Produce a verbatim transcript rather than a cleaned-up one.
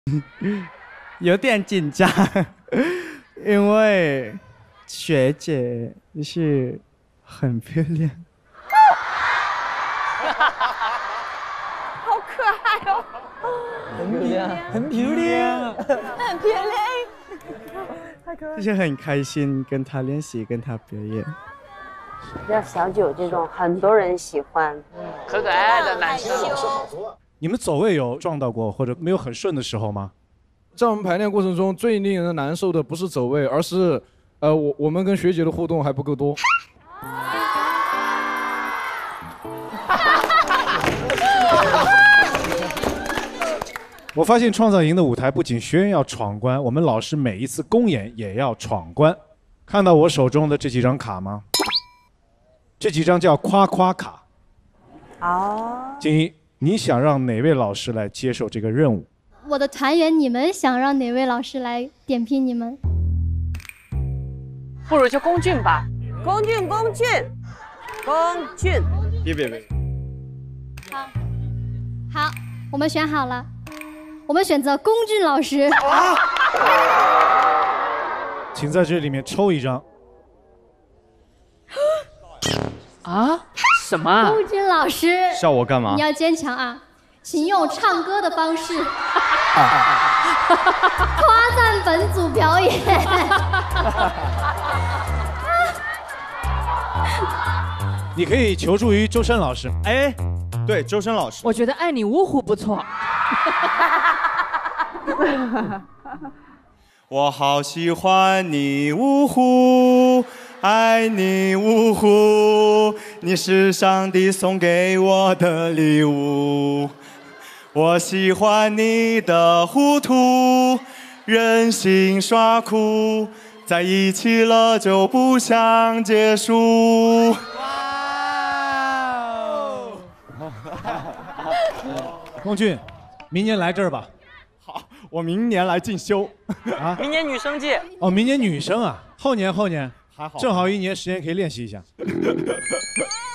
有点紧张，因为学姐是很漂亮。 好可爱哦！ 很漂亮，很漂亮， 很漂亮。太可爱了。 就是很开心跟她练习，跟她表演。 像小九这种很多人喜欢， 可可爱爱的男生。 你们走位有撞到过或者没有很顺的时候吗？ 在我们排练过程中，最令人难受的不是走位，而是，呃，我我们跟学姐的互动还不够多。 我发现创造营的舞台不仅学员要闯关，我们老师每一次公演也要闯关。看到我手中的这几张卡吗？这几张叫夸夸卡。 哦。 静怡，你想让哪位老师来接受这个任务？ 我的团员，你们想让哪位老师来点评你们？ 不如就龚俊吧。 龚俊，龚俊，龚俊。 别别别。 好，好，我们选好了，我们选择龚俊老师。 啊、请在这里面抽一张。 啊？什么啊？ 龚俊老师， 笑我干嘛？ 你要坚强啊！请用唱歌的方式夸赞本组表演。 你可以求助于周深老师。 哎，对，周深老师。 我觉得爱你芜湖不错。 我好喜欢你芜湖，爱你芜湖，你是上帝送给我的礼物。我喜欢你的糊涂，任性耍酷，在一起了就不想结束。 龚俊，明年来这儿吧。 好，我明年来进修。 啊，明年女生季。 哦，明年女生啊，后年后年， 还好， 正好一年时间可以练习一下。